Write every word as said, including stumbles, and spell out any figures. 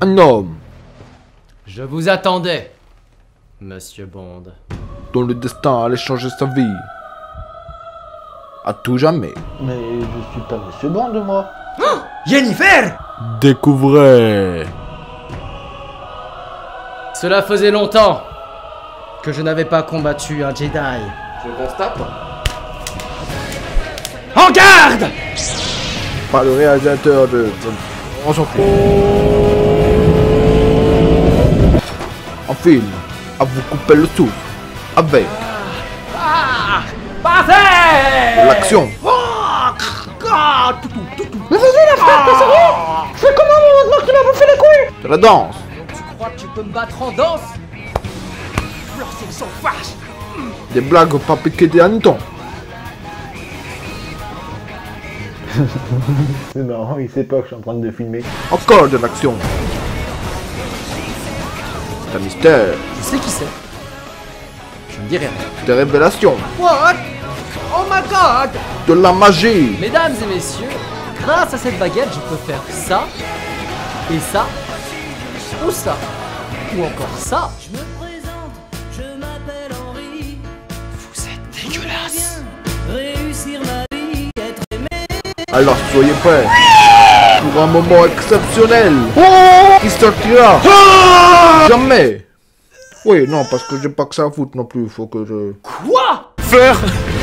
Un homme Je vous attendais, Monsieur Bond. dont le destin allait changer sa vie. À tout jamais. Mais je suis pas Monsieur Bond, moi. Oh, Yennefer! Découvrez. Cela faisait longtemps que je n'avais pas combattu un Jedi. Je constate. En garde! Par le réalisateur de... On s'en fout. En film, à vous couper le souffle. Avec Ah! Passez! l'action. Mais vas-y, la frère, t'es sérieux? Je fais comment maintenant qu'il m'a bouffé les couilles? De la danse. Tu crois que tu peux me battre en danse? Lorsqu'ils sont vaches! Des blagues pas piquer des hannetons. C'est marrant, il sait pas que je suis en train de filmer. Encore de l'action. C'est un mystère. Je sais qui c'est. Je ne dis rien. Des révélations. What? Oh my god! De la magie. Mesdames et messieurs, grâce à cette baguette, je peux faire ça, et ça, ou ça, ou encore ça. Je me présente, je m'appelle Henri. Vous êtes dégueulasse. Réussir ma vie, être aimé. Alors soyez prêts pour un moment exceptionnel qui sortira jamais. Oui, non, parce que j'ai pas que ça à foutre non plus, faut que je... Quoi? Frère,